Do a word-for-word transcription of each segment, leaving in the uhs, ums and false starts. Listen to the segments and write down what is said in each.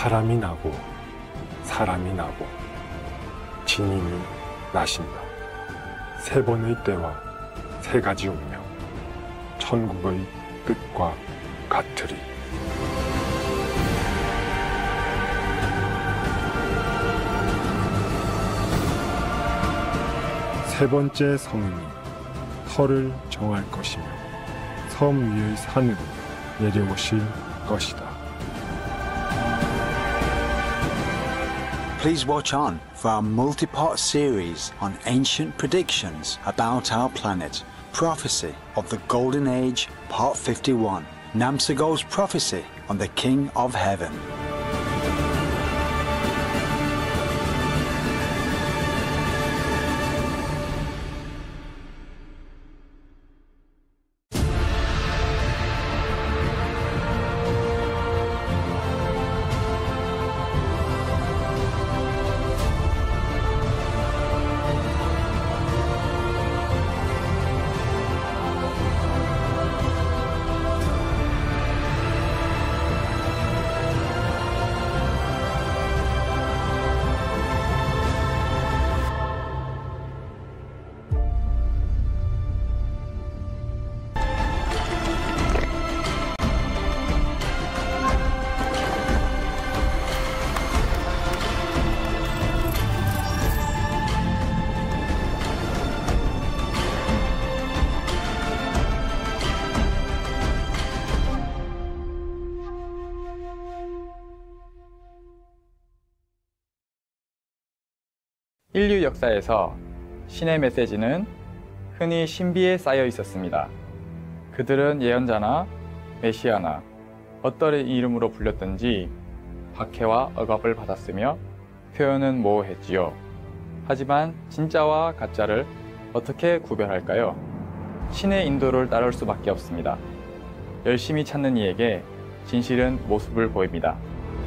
사람이 나고 사람이 나고 진인이 나신다. 세 번의 때와 세 가지 운명, 천국의 뜻과 같으리. 세 번째 성인이 터를 정할 것이며 섬 위의 산으로 내려오실 것이다. Please watch on for our multi-part series on ancient predictions about our planet. Prophecy of the Golden Age, Part fifty-one. Namsago's prophecy on the King of Heaven. 인류 역사에서 신의 메시지는 흔히 신비에 쌓여 있었습니다. 그들은 예언자나 메시아나 어떤 이름으로 불렸든지 박해와 억압을 받았으며 표현은 모호했지요. 하지만 진짜와 가짜를 어떻게 구별할까요? 신의 인도를 따를 수밖에 없습니다. 열심히 찾는 이에게 진실은 모습을 보입니다.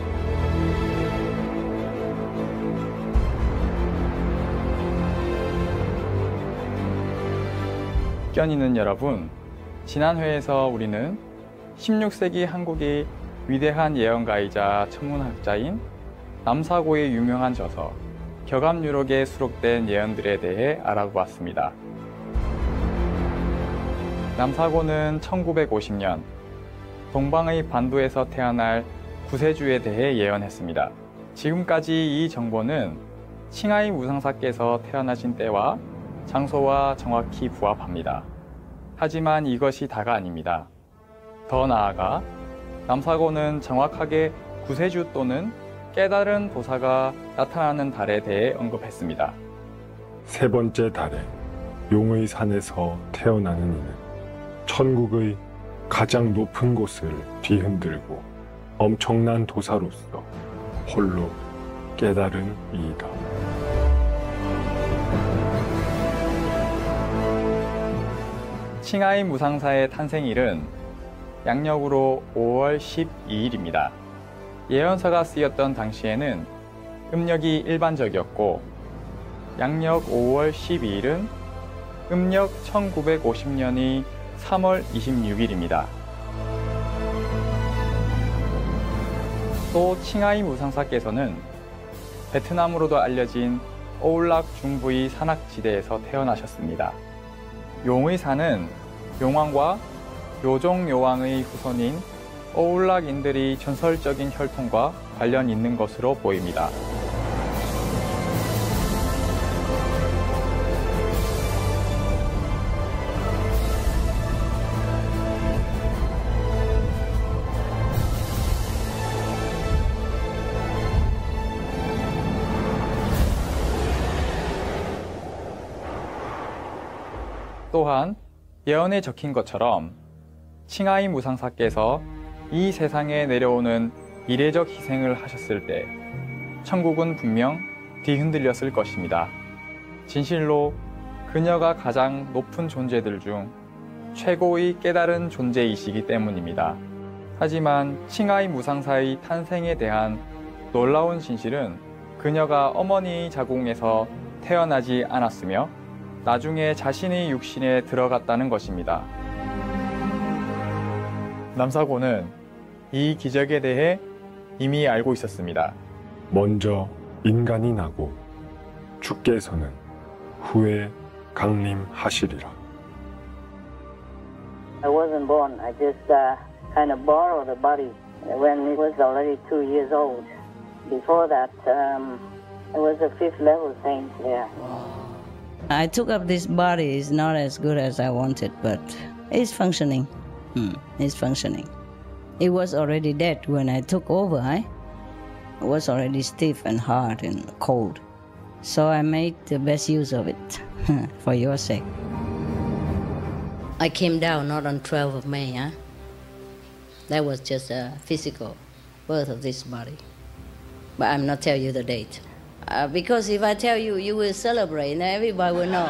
견인은 여러분, 지난 회에서 우리는 십육 세기 한국의 위대한 예언가이자 천문학자인 남사고의 유명한 저서 격암유록에 수록된 예언들에 대해 알아보았습니다. 남사고는 천구백오십 년 동방의 반도에서 태어날 구세주에 대해 예언했습니다. 지금까지 이 정보는 칭하이 무상사께서 태어나신 때와 장소와 정확히 부합합니다. 하지만 이것이 다가 아닙니다. 더 나아가 남사고는 정확하게 구세주 또는 깨달은 도사가 나타나는 달에 대해 언급했습니다. 세 번째 달에 용의 산에서 태어나는 이는 천국의 가장 높은 곳을 뒤흔들고 엄청난 도사로서 홀로 깨달은 이이다. 칭하이 무상사의 탄생일은 양력으로 오월 십이일입니다. 예언서가 쓰였던 당시에는 음력이 일반적이었고 양력 오월 십이일은 음력 천구백오십 년의 삼월 이십육일입니다. 또 칭하이 무상사께서는 베트남으로도 알려진 오울락 중부의 산악지대에서 태어나셨습니다. 용의 산은 용왕과 요종 요왕의 후손인 오울락인들이 전설적인 혈통과 관련 있는 것으로 보입니다. 또한 예언에 적힌 것처럼 칭하이 무상사께서 이 세상에 내려오는 이례적 희생을 하셨을 때 천국은 분명 뒤흔들렸을 것입니다. 진실로 그녀가 가장 높은 존재들 중 최고의 깨달은 존재이시기 때문입니다. 하지만 칭하이 무상사의 탄생에 대한 놀라운 진실은 그녀가 어머니의 자궁에서 태어나지 않았으며 나중에 자신의 육신에 들어갔다는 것입니다. 남사고는 이 기적에 대해 이미 알고 있었습니다. 먼저 인간이 나고 주께서는 후에 강림하시리라. I wasn't born. I just uh, kind of borrowed the body when it was already two years old. Before that, um, I was a fifth level saint there. I took up this body. It's not as good as I wanted, but it's functioning. Hmm, it's functioning. It was already dead when I took over. Eh? It was already stiff and hard and cold. So I made the best use of it for your sake. I came down not on twelfth of May. Huh? That was just a physical birth of this body. But I'm not telling you the date. Uh, because if I tell you, you will celebrate and everybody will know.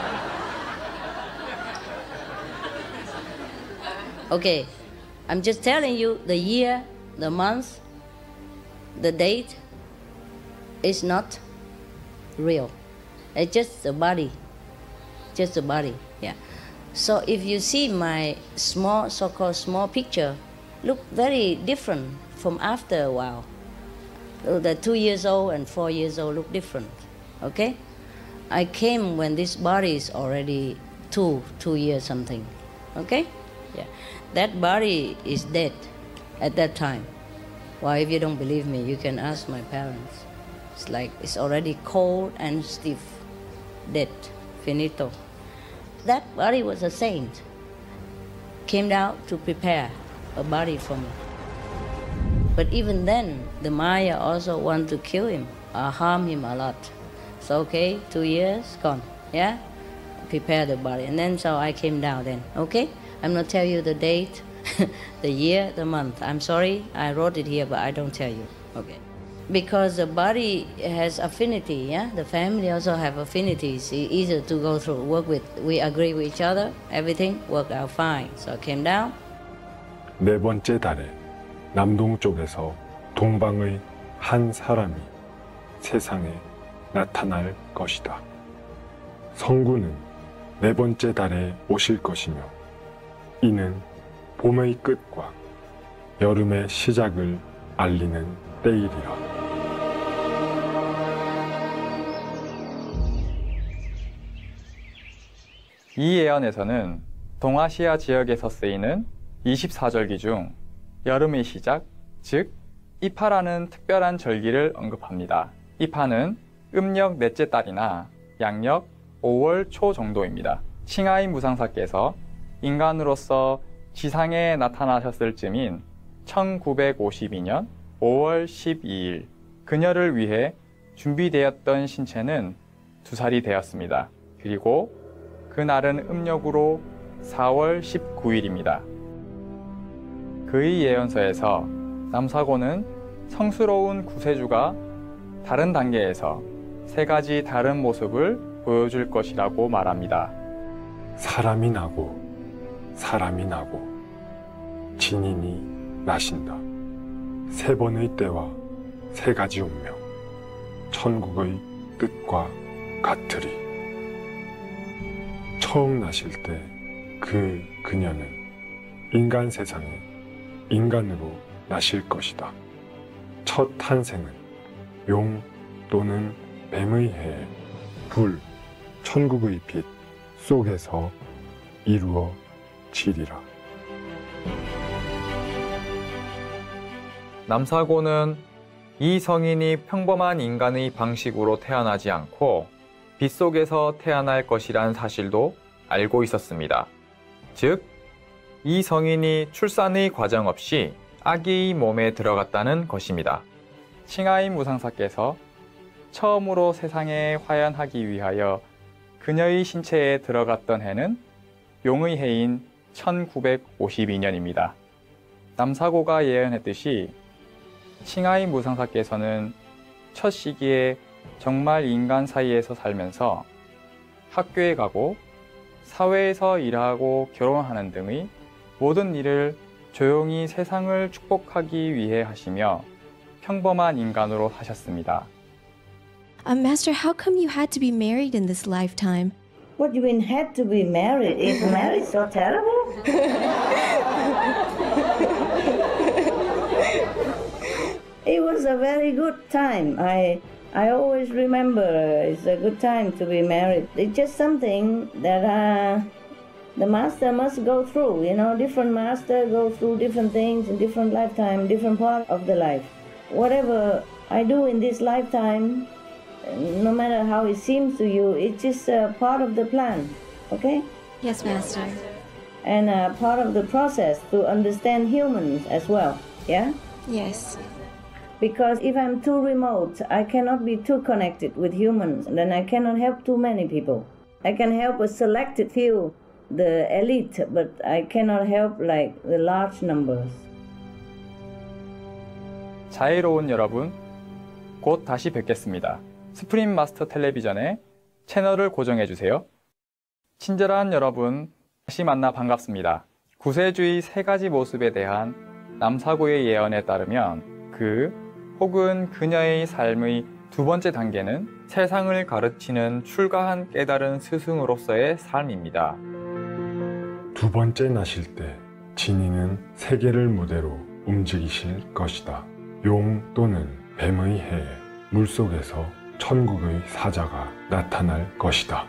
Okay, I'm just telling you the year, the month, the date is not real. It's just the body, just the body, yeah. So if you see my small, so-called small picture, look very different from after a while. The two years old and four years old look different, okay? I came when this body is already two, two years something, okay? Yeah, that body is dead at that time. Well, if you don't believe me, you can ask my parents. It's like it's already cold and stiff, dead, finito. That body was a saint. Came out to prepare a body for me. But even then, the Maya also want to kill him or harm him a lot. So okay, two years gone, yeah? Prepare the body. And then so I came down then, okay? I'm not tell you the date, the year, the month. I'm sorry, I wrote it here, but I don't tell you, okay? Because the body has affinity, yeah? The family also have affinities. It's easier to go through, work with, we agree with each other, everything worked out fine. So I came down. 네 번째 달에 남동쪽에서 동방의 한 사람이 세상에 나타날 것이다. 성군은 네 번째 달에 오실 것이며 이는 봄의 끝과 여름의 시작을 알리는 때이리라. 이 예언에서는 동아시아 지역에서 쓰이는 이십사 절기 중 여름의 시작, 즉 이파라는 특별한 절기를 언급합니다. 이파는 음력 넷째 달이나 양력 오월 초 정도입니다. 칭하이 무상사께서 인간으로서 지상에 나타나셨을 즈음인 천구백오십이 년 오월 십이일 그녀를 위해 준비되었던 신체는 두 살이 되었습니다. 그리고 그날은 음력으로 사월 십구일입니다. 그의 예언서에서 남사고는 성스러운 구세주가 다른 단계에서 세 가지 다른 모습을 보여줄 것이라고 말합니다. 사람이 나고 사람이 나고 진인이 나신다. 세 번의 때와 세 가지 운명, 천국의 뜻과 같으리. 처음 나실 때 그 그녀는 인간 세상에 인간으로 나실 것이다. 첫 탄생은 용 또는 뱀의 해, 불, 천국의 빛 속에서 이루어지리라. 남사고는 이 성인이 평범한 인간의 방식으로 태어나지 않고 빛 속에서 태어날 것이란 사실도 알고 있었습니다. 즉, 이 성인이 출산의 과정 없이 아기의 몸에 들어갔다는 것입니다. 칭하이 무상사께서 처음으로 세상에 화연하기 위하여 그녀의 신체에 들어갔던 해는 용의 해인 천구백오십이 년입니다. 남사고가 예언했듯이 칭하이 무상사께서는 첫 시기에 정말 인간 사이에서 살면서 학교에 가고 사회에서 일하고 결혼하는 등의 모든 일을 조용히 세상을 축복하기 위해 하시며 평범한 인간으로 사셨습니다. Uh, Master, how come you had to be married in this lifetime? What do you mean had to be married? Is marriage so terrible? very good time. I I always remember it's a good time to be married. It's just something that uh, the master must go through. You know, different master go through different things in different lifetime, different part of the life. Whatever I do in this lifetime, no matter how it seems to you, it's just a part of the plan. Okay? Yes, Master. And a part of the process to understand humans as well. Yeah? Yes. Because if I'm too remote, I cannot be too connected with humans, then I cannot help too many people. I can help a selected few, the elite, but I cannot help like the large numbers. 자애로운 여러분, 곧 다시 뵙겠습니다. 스프림 마스터 텔레비전의 채널을 고정해 주세요. 친절한 여러분, 다시 만나 반갑습니다. 구세주의 세 가지 모습에 대한 남사고의 예언에 따르면 그 혹은 그녀의 삶의 두 번째 단계는 세상을 가르치는 출가한 깨달은 스승으로서의 삶입니다. 두 번째 나실 때 진이는 세계를 무대로 움직이실 것이다. 용 또는 뱀의 해에 물속에서 천국의 사자가 나타날 것이다.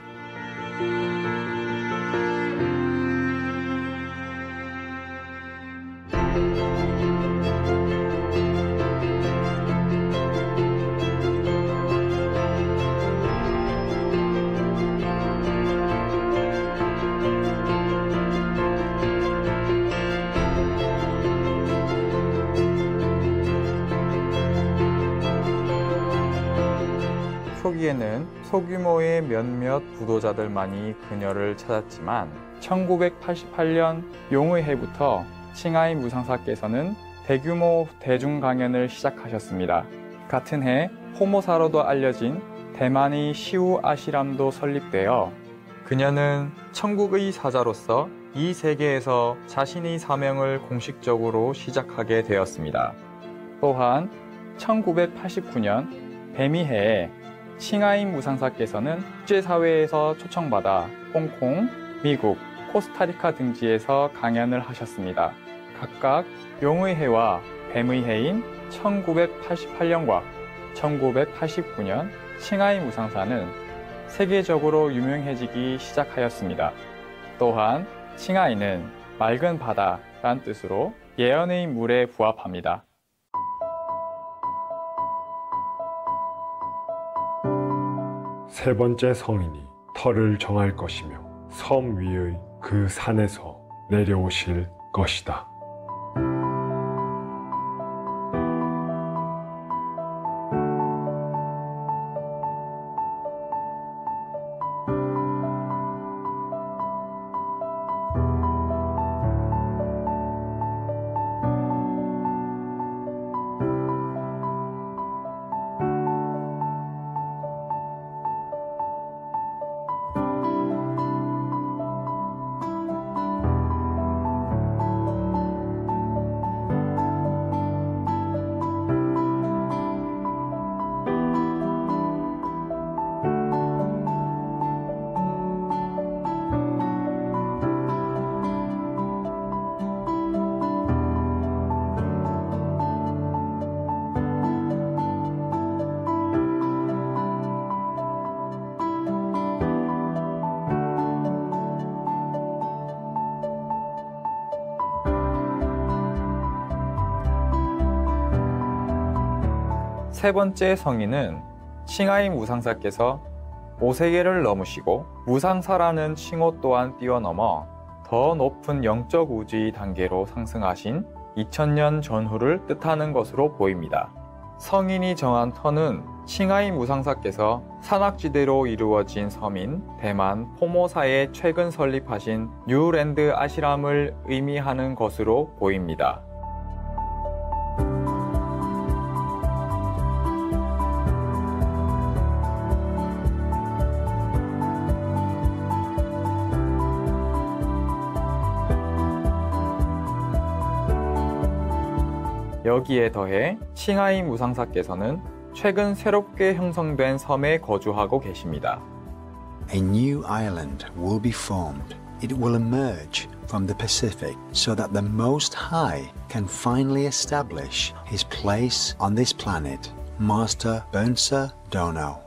초기에는 소규모의 몇몇 부도자들만이 그녀를 찾았지만 천구백팔십팔 년 용의 해부터 칭하이 무상사께서는 대규모 대중 강연을 시작하셨습니다. 같은 해 호모사로도 알려진 대만의 시우 아시람도 설립되어 그녀는 천국의 사자로서 이 세계에서 자신의 사명을 공식적으로 시작하게 되었습니다. 또한 천구백팔십구 년 뱀의 해에 칭하이 무상사께서는 국제사회에서 초청받아 홍콩, 미국, 코스타리카 등지에서 강연을 하셨습니다. 각각 용의 해와 뱀의 해인 천구백팔십팔 년과 천구백팔십구 년 칭하이 무상사는 세계적으로 유명해지기 시작하였습니다. 또한 칭하이는 맑은 바다란 뜻으로 예언의 물에 부합합니다. 세 번째 성인이 터를 정할 것이며 섬 위의 그 산에서 내려오실 것이다. 세 번째 성인은 칭하이 무상사께서 오세계를 넘으시고 무상사라는 칭호 또한 뛰어넘어 더 높은 영적 우주의 단계로 상승하신 이천 년 전후를 뜻하는 것으로 보입니다. 성인이 정한 터는 칭하이 무상사께서 산악지대로 이루어진 섬인 대만 포모사에 최근 설립하신 뉴랜드 아시람을 의미하는 것으로 보입니다. 여기에 더해 칭하이 무상사께서는 최근 새롭게 형성된 섬에 거주하고 계십니다. A new island will be formed. It will emerge from the Pacific so that the Most High can finally establish his place on this planet. Master Bönsa Dono.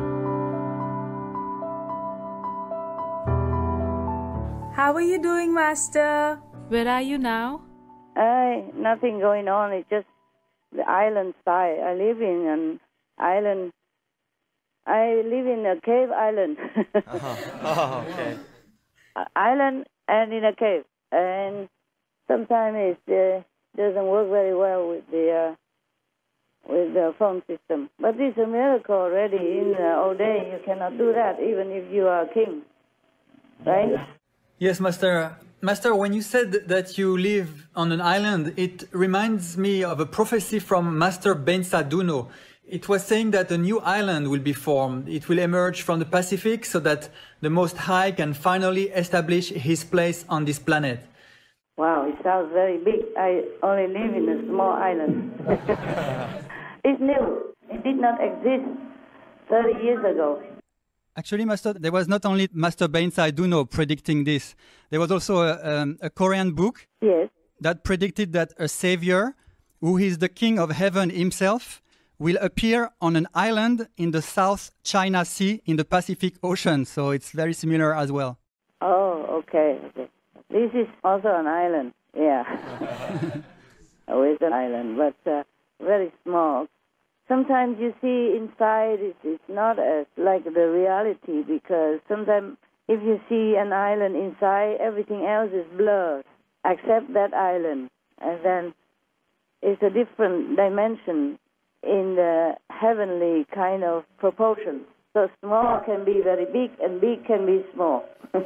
How are you doing, Master? Where are you now? Uh, nothing going on. It's just the island side. I live in an island. I live in a cave island. uh-huh. Oh, okay. Island and in a cave. And sometimes it uh, doesn't work very well with the uh, with the phone system. But it's a miracle already. In the old day, you cannot do that, even if you are a king. Right? Yes, Master. Master, when you said that you live on an island, it reminds me of a prophecy from Master Bönsa Dono. It was saying that a new island will be formed. It will emerge from the Pacific so that the Most High can finally establish his place on this planet. Wow, it sounds very big. I only live in a small island. It's new. It did not exist thirty years ago. Actually, Master, there was not only Master Bönsa Dono predicting this. There was also a, um, a Korean book yes. that predicted that a savior, who is the king of heaven himself, will appear on an island in the South China Sea in the Pacific Ocean. So it's very similar as well. Oh, okay. okay. This is also an island. Yeah. Oh, it's an island, but uh, very small. Sometimes you see inside, it's, it's not as like the reality, because sometimes if you see an island inside, everything else is blurred, except that island. And then it's a different dimension in the heavenly kind of proportion. So small can be very big, and big can be small.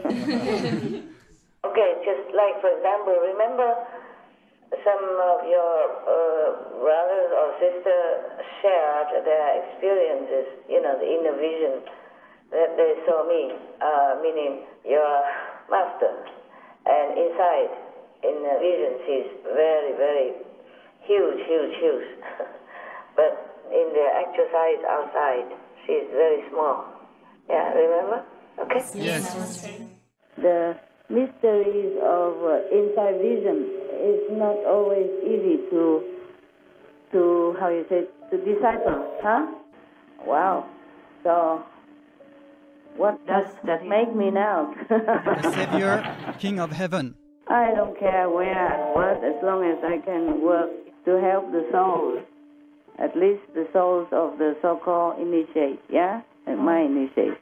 Okay, just like, for example, remember some of your uh, brothers or sisters shared their experiences, you know, the inner vision that they saw me, uh, meaning your master. And inside, in the vision, she's very, very huge, huge, huge. But in the actual size outside, she's very small. Yeah, remember? Okay? Yes. The mysteries of uh, inside vision is not always easy to, to how you say, to decipher, huh? Wow. So, what does that make me now? The Savior, King of Heaven. I don't care where I work as long as I can work to help the souls, at least the souls of the so-called initiates, yeah? And my initiates.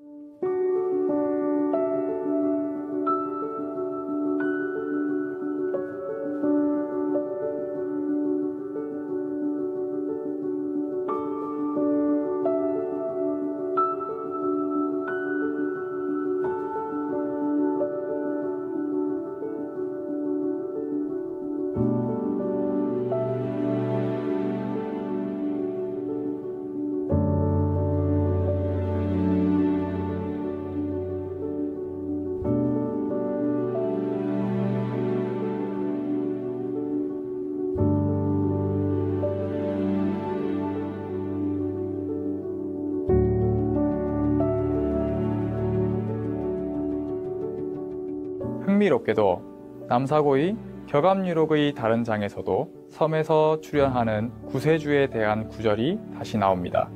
흥미롭게도 남사고의 격암유록의 다른 장에서도 섬에서 출현하는 구세주에 대한 구절이 다시 나옵니다.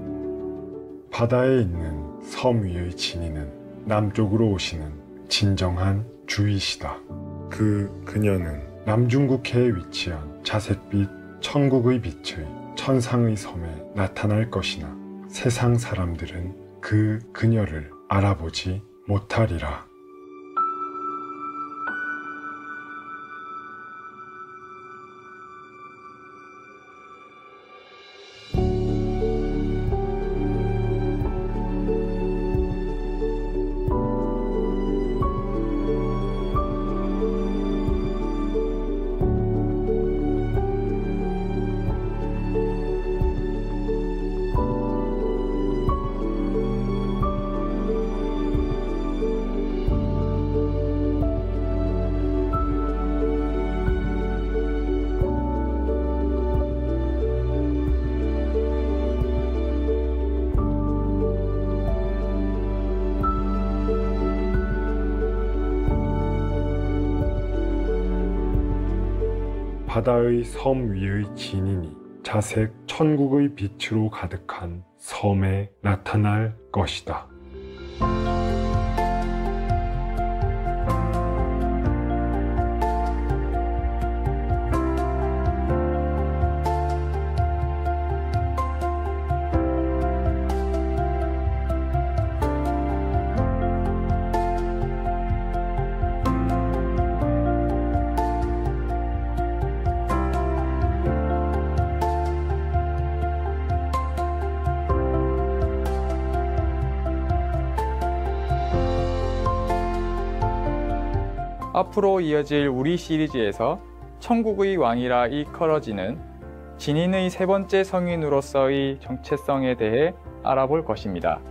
바다에 있는 섬 위의 진이는 남쪽으로 오시는 진정한 주이시다. 그 그녀는 남중국해에 위치한 자색 빛 천국의 빛의 천상의 섬에 나타날 것이나 세상 사람들은 그 그녀를 알아보지 못하리라. 바다의 섬 위의 진인이 자색 천국의 빛으로 가득한 섬에 나타날 것이다. 앞으로 이어질 우리 시리즈에서 천국의 왕이라 일컬어지는 진인의 세 번째 성인으로서의 정체성에 대해 알아볼 것입니다.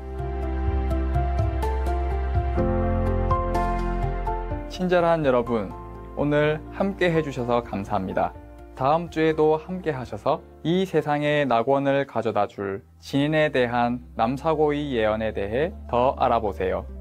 친절한 여러분, 오늘 함께 해주셔서 감사합니다. 다음 주에도 함께 하셔서 이 세상의 낙원을 가져다 줄 진인에 대한 남사고의 예언에 대해 더 알아보세요.